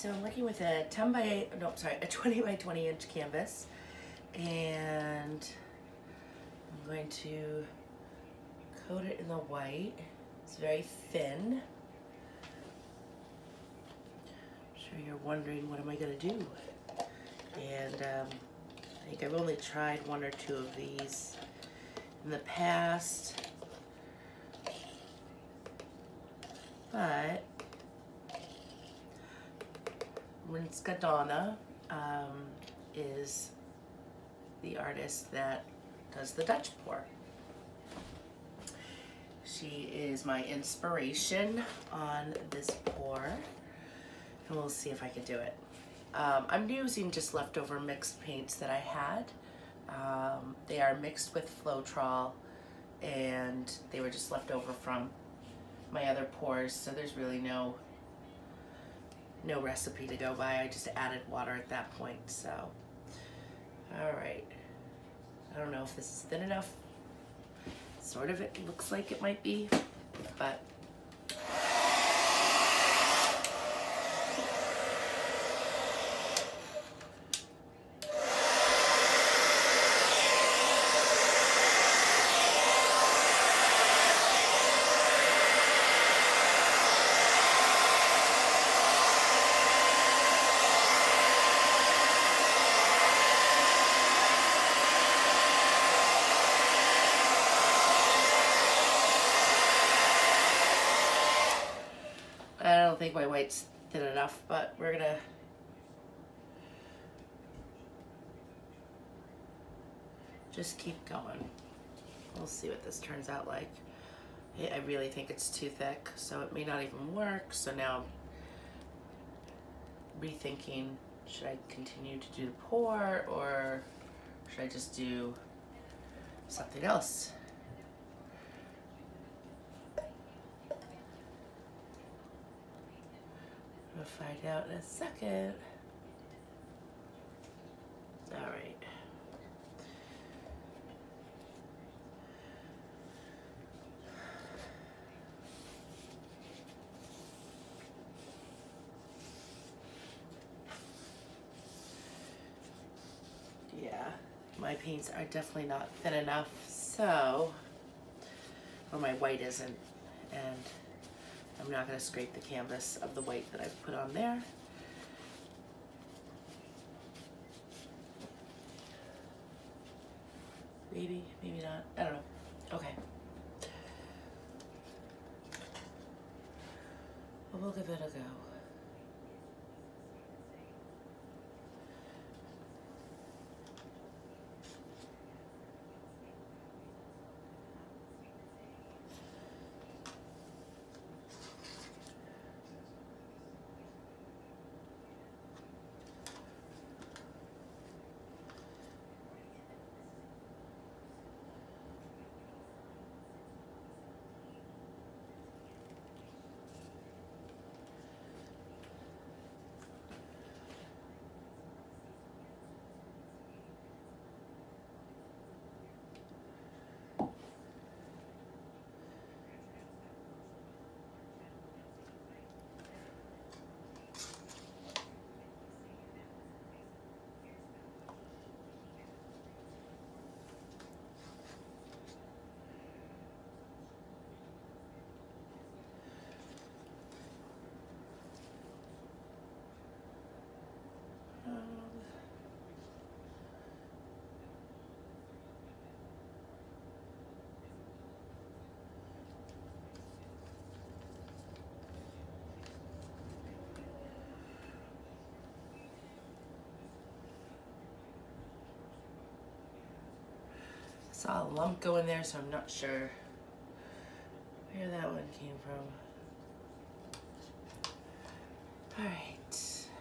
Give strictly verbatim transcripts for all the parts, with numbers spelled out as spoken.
So I'm working with a ten by, no, sorry, a twenty by twenty inch canvas, and I'm going to coat it in the white. It's very thin. I'm sure you're wondering, what am I gonna do? And um, I think I've only tried one or two of these in the past, but Donna um, is the artist that does the Dutch pour. She is my inspiration on this pour, and we'll see if I can do it. Um, I'm using just leftover mixed paints that I had. Um, they are mixed with Floetrol, and they were just left over from my other pours, so there's really no no recipe to go by. I just added water at that point. So, all right. I don't know if this is thin enough. Sort of, it looks like it might be, but I don't think my white's thin enough, but we're gonna just keep going. We'll see what this turns out like. I really think it's too thick, so it may not even work. So now I'm rethinking, should I continue to do the pour, or should I just do something else? We'll find out in a second. All right. Yeah, my paints are definitely not thin enough, so, or my white isn't, and I'm not going to scrape the canvas of the white that I've put on there. Maybe, maybe not. I don't know. Okay. Well, we'll give it a go. Saw a lump go in there, so I'm not sure where that one came from. All right,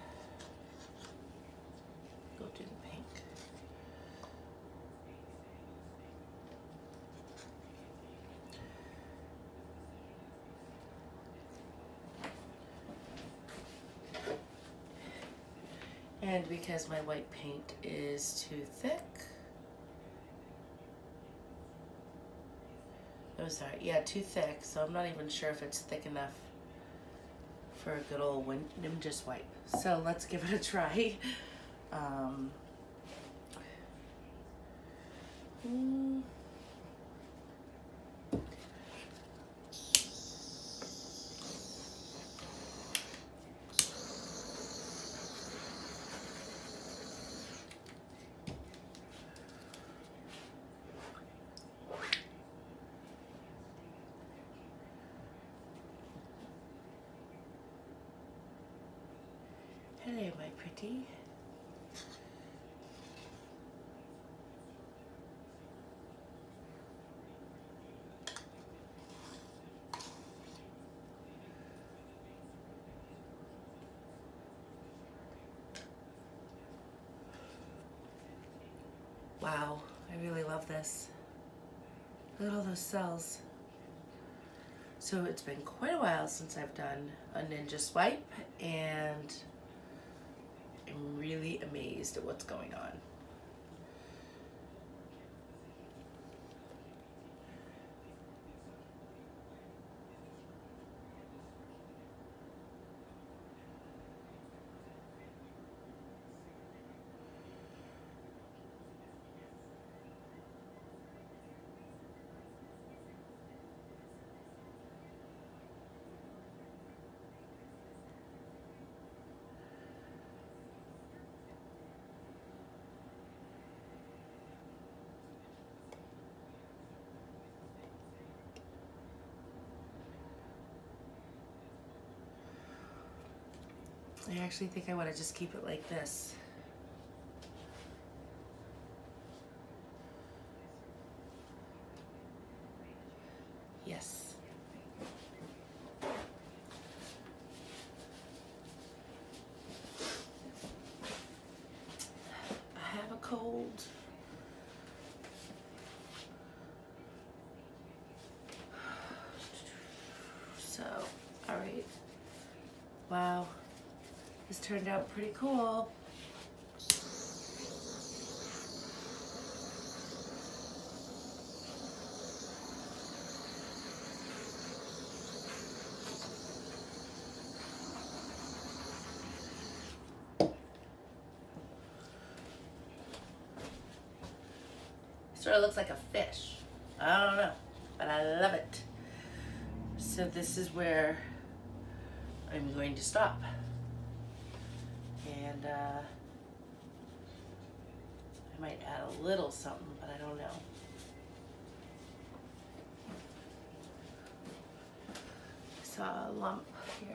go do the pink. And because my white paint is too thick, oh sorry, yeah, too thick, so I'm not even sure if it's thick enough for a good old ninja swipe. So let's give it a try. Um, mm. Hello, my pretty. Wow, I really love this. Look at all those cells. So it's been quite a while since I've done a ninja swipe, and I'm really amazed at what's going on. I actually think I want to just keep it like this. Yes. I have a cold. So, all right. Wow. This turned out pretty cool. Sort of looks like a fish. I don't know, but I love it. So this is where I'm going to stop. And uh, I might add a little something, but I don't know. I saw a lump here.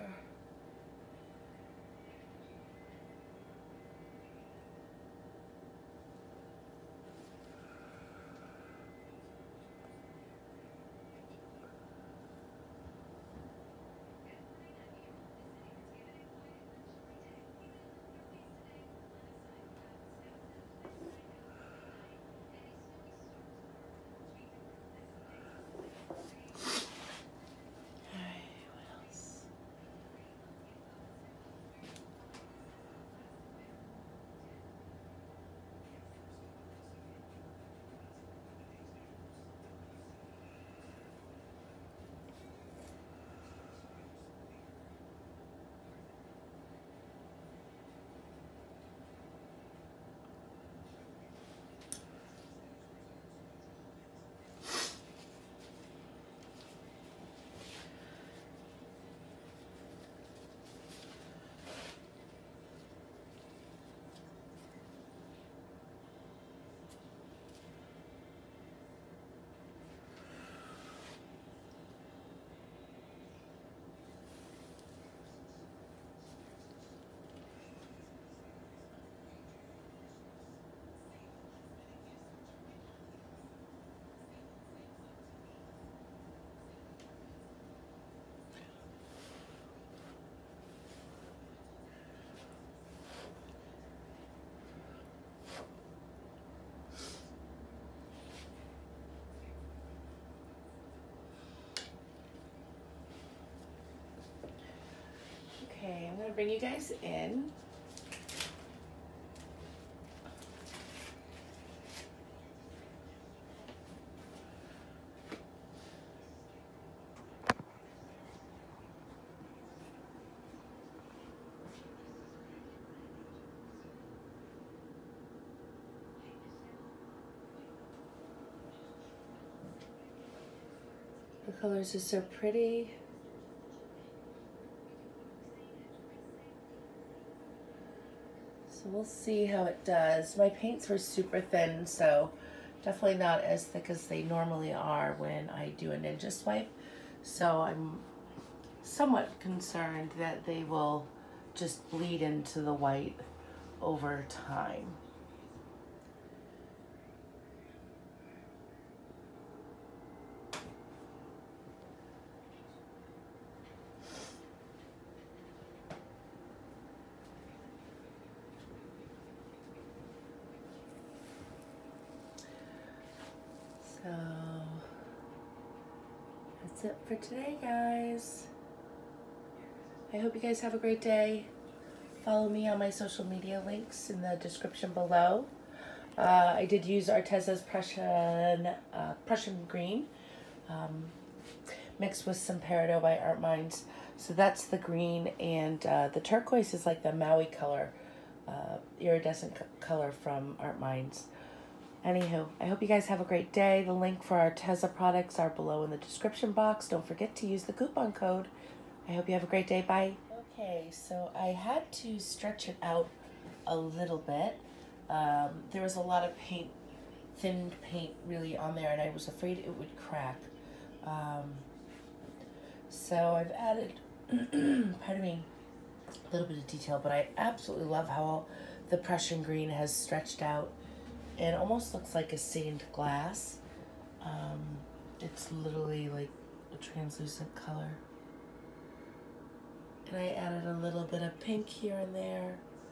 Okay, I'm gonna bring you guys in. watercolors are so pretty. So we'll see how it does. My paints were super thin, so definitely not as thick as they normally are when I do a ninja swipe. So I'm somewhat concerned that they will just bleed into the white over time. So that's it for today, guys. I hope you guys have a great day. Follow me on my social media links in the description below. Uh, I did use Arteza's Prussian, uh, Prussian Green um, mixed with some Peridot by Art Minds. So that's the green, and uh, the turquoise is like the Maui color, uh, iridescent color from Art Minds. Anywho, I hope you guys have a great day. The link for Arteza products are below in the description box. Don't forget to use the coupon code. I hope you have a great day. Bye. Okay, so I had to stretch it out a little bit. Um, there was a lot of paint, thin paint really on there, and I was afraid it would crack. Um, so I've added, pardon me, a little bit of detail, but I absolutely love how the Prussian green has stretched out. It almost looks like a stained glass. Um, it's literally like a translucent color. And I added a little bit of pink here and there.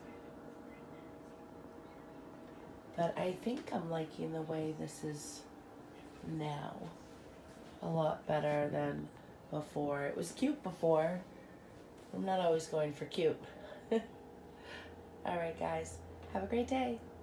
But I think I'm liking the way this is now. A lot better than before. It was cute before. I'm not always going for cute. Alright guys, have a great day.